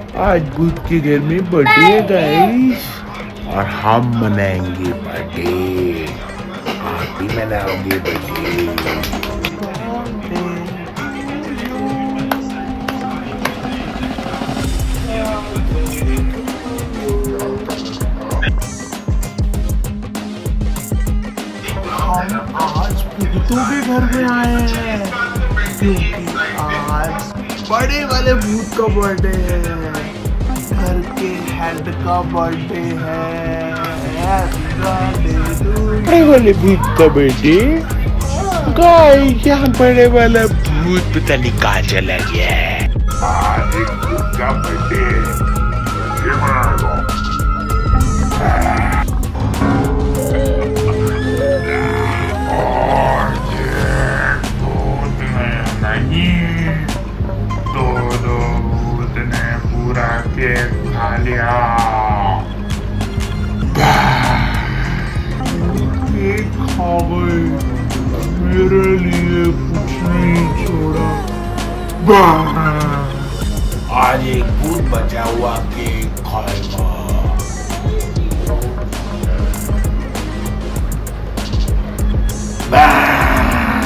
आज भूत के घर में बर्थडे है गाइस और हम मनाएंगे बर्थडे। आप भी मनाओगे बर्थडे। हम आज भूतों के घर में आए हैं क्योंकि आज बड़े वाले भूत का बर्थडे है, घर के हेड का बर्थडे है। बड़े वाले भूत का बर्थडे गाइस, यहाँ बड़े वाला भूत पता नहीं कहाँ चला गया है। आज एक भूत का बर्थडे ये मनाएगा। पूरा केक खा लिया। केक खा गए, मेरे लिए कुछ नहीं छोड़ा। आज एक भूत बचा हुआ केक खाएगा।